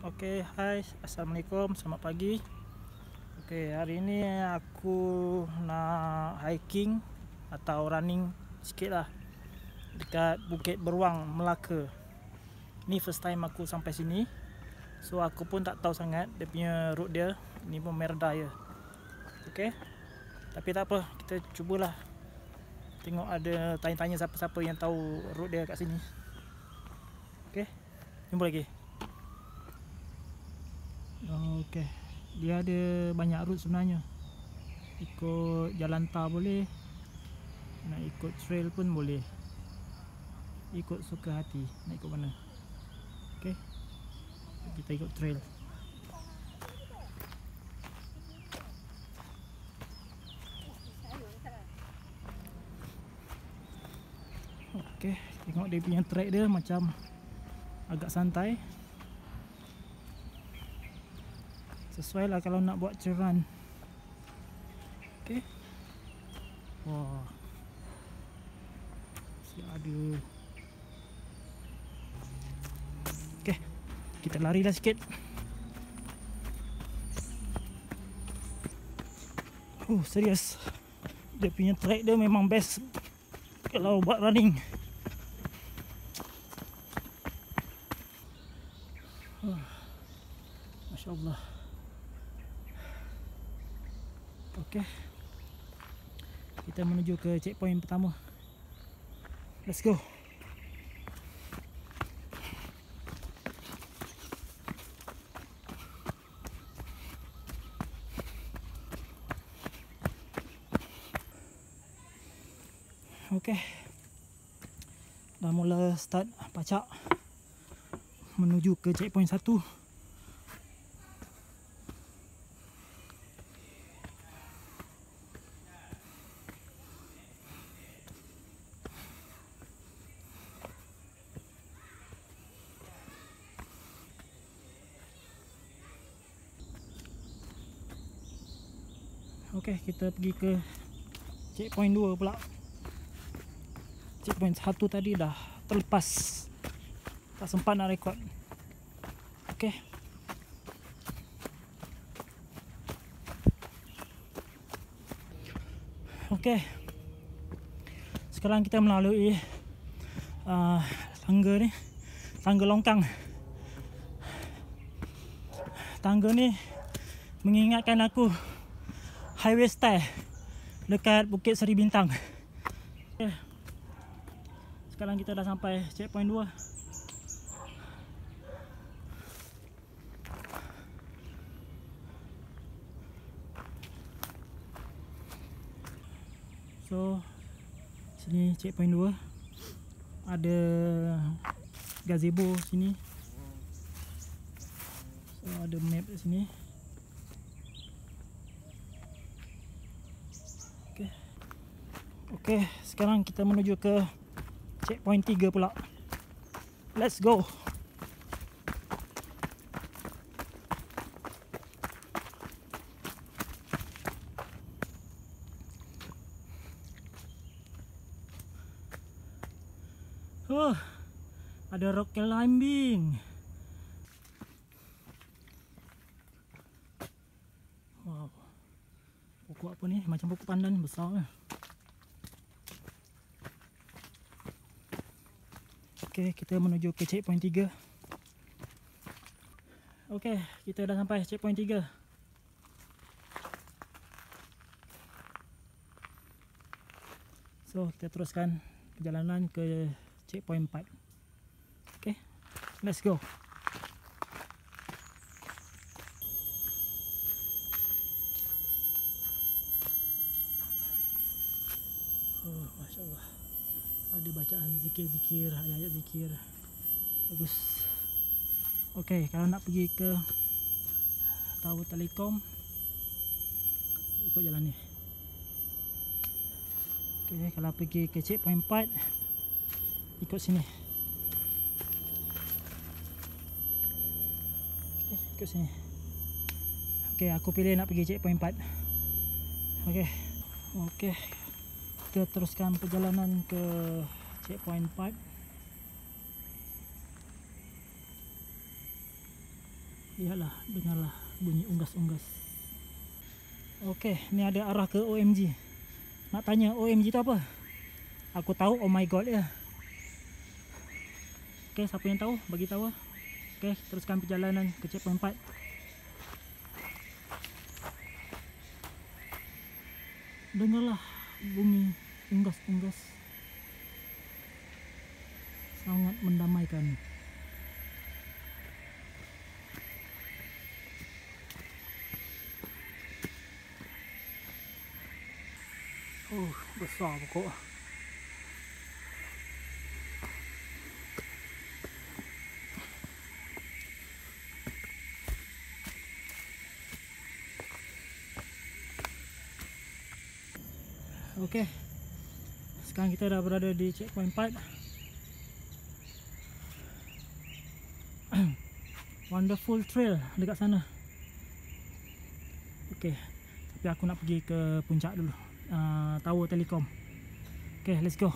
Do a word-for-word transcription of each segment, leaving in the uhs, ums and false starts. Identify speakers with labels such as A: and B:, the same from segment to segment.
A: Oke, hai, assalamualaikum, selamat pagi. Oke, hari ini aku nak hiking atau running sikit lah dekat Bukit Beruang, Melaka. Ni first time aku sampai sini, so aku pun tak tahu sangat dia punya route dia. Ni pun merda je. Oke, tapi tak apa, kita cubalah tengok ada tanya-tanya siapa-siapa yang tahu route dia kat sini. Oke, jumpa lagi. Okey, dia ada banyak route sebenarnya. Ikut jalan tar boleh, nak ikut trail pun boleh, ikut suka hati nak ikut mana. Okey, kita ikut trail. Okey, tengok dia punya track dia macam agak santai. Sesuai lah kalau nak buat trail run. Okey. Wah. Si ada. Okey. Kita lari dah sikit. Oh, serius. Dia punya track dia memang best kalau buat running. Oh. Masya-Allah. Okey, kita menuju ke checkpoint pertama. Let's go. Okey, dah mula start pacak menuju ke checkpoint satu. Okey, kita pergi ke checkpoint dua pula. Checkpoint satu tadi dah terlepas, tak sempat nak rekod. Okey. Okey. Sekarang kita melalui uh, tangga ni, tangga longkang. Tangga ni mengingatkan aku highway style dekat Bukit Seri Bintang. Okay. Sekarang kita dah sampai checkpoint dua. So sini checkpoint dua. Ada gazebo sini. So ada map di sini. Okey, sekarang kita menuju ke checkpoint tiga pula. Let's go. Oh, ada rock climbing. Wow. Pokok apa ni? Macam pokok pandan besar lah. Okey, kita menuju ke checkpoint tiga. Okey, kita dah sampai checkpoint tiga. So, kita teruskan perjalanan ke checkpoint empat. Okey, let's go. Oh, masya-Allah. Ada bacaan zikir-zikir, ayat-ayat zikir. Bagus. Okey, kalau nak pergi ke Tower Telekom, ikut jalan ni. Okey, kalau pergi ke checkpoint empat, ikut sini. Okey, ikut sini. Okey, aku pilih nak pergi checkpoint empat. Okey. Okey. Kita teruskan perjalanan ke checkpoint empat. Lihatlah, dengarlah bunyi unggas-unggas. Oke, ini ada arah ke O M G. Nak tanya O M G itu apa? Aku tahu, oh my god ya. Oke, siapa yang tahu? Bagi tahu. Oke, teruskan perjalanan ke checkpoint empat. Dengarlah bunyi unggas-unggas. Sangat mendamaikan. Oh, besar pokok. Okey. Sekarang kita dah berada di checkpoint empat. Wonderful trail dekat sana. Okey. Tapi aku nak pergi ke puncak dulu. Uh, Tower Telecom. Okey, let's go.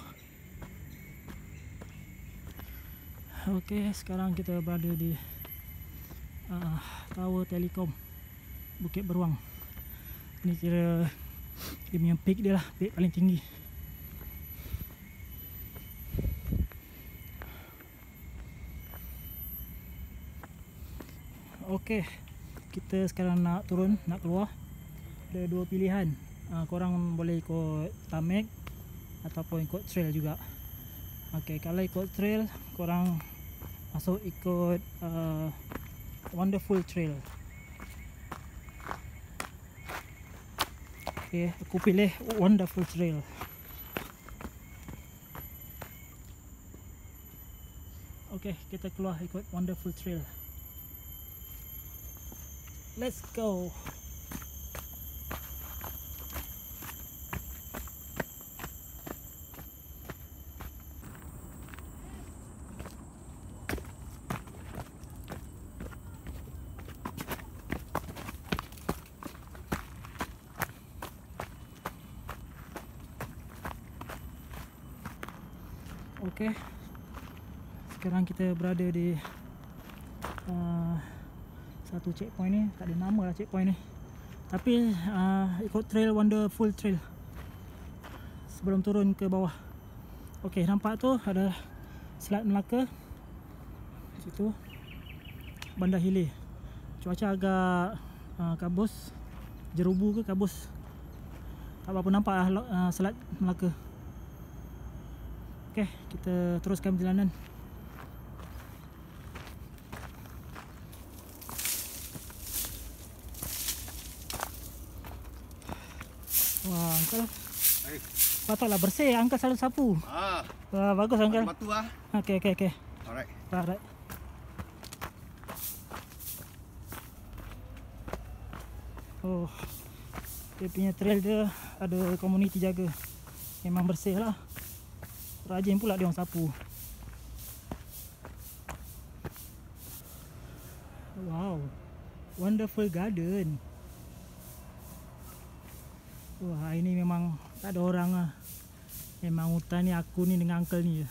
A: Okey, sekarang kita berada di uh, Tower Telecom Bukit Beruang. Ni kira dia punya peak dia lah, peak paling tinggi. Okey, kita sekarang nak turun, nak keluar. Ada dua pilihan. Uh, korang boleh ikut Tamek ataupun ikut trail juga. Okey, kalau ikut trail, korang masuk ikut uh, Wonderful Trail. Okay, aku pilih Wonderful Trail. Okay, kita keluar ikut Wonderful Trail. Let's go. Okey, sekarang kita berada di uh, satu checkpoint ni. Tak ada nama lah checkpoint ni, tapi uh, ikut trail Wonderful Trail sebelum turun ke bawah. Okey, nampak tu ada Selat Melaka, situ Bandar Hilir. Cuaca agak uh, kabus, jerubu ke kabus, tak apa-apa nampak lah uh, Selat Melaka. Okey, kita teruskan perjalanan. Wah, Uncle. Hai. Patutlah bersih, Uncle selalu sapu.
B: Ah.
A: Wah, bagus Uncle.
B: Batu ah.
A: Okey, okey, okey.
B: Alright.
A: Alright. Oh. Dia punya trail dia ada komuniti jaga. Memang bersih lah. Rajin pula dia orang sapu. Wow, Wonderful Garden. Wah, ini memang tak ada orang lah. Memang hutan ni aku ni dengan uncle ni je.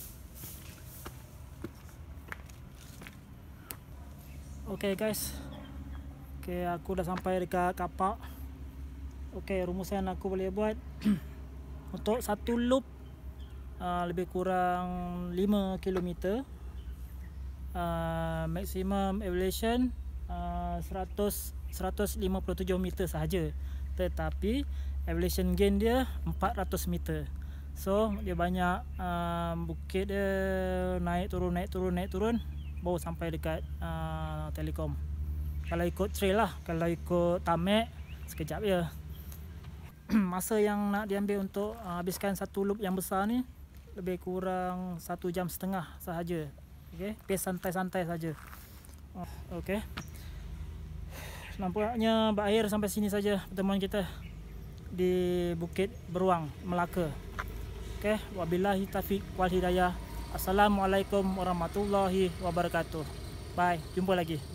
A: Okay guys, okay, aku dah sampai dekat kapak. Okay, rumusan aku boleh buat untuk satu loop Uh, lebih kurang lima kilometer, uh, maximum elevation uh, seratus, seratus lima puluh tujuh meter sahaja, tetapi elevation gain dia empat ratus meter. So dia banyak uh, bukit dia naik turun naik turun naik turun baru sampai dekat uh, Telecom. Kalau ikut trail lah, kalau ikut Tamek sekejap je. Masa yang nak diambil untuk uh, habiskan satu loop yang besar ni lebih kurang satu jam setengah sahaja. Okey, pace santai-santai saja. Oh, okey. Nampaknya berakhir sampai sini saja pertemuan kita di Bukit Beruang, Melaka. Okey, wabillahi taufiq wal hidayah. Assalamualaikum warahmatullahi wabarakatuh. Bye, jumpa lagi.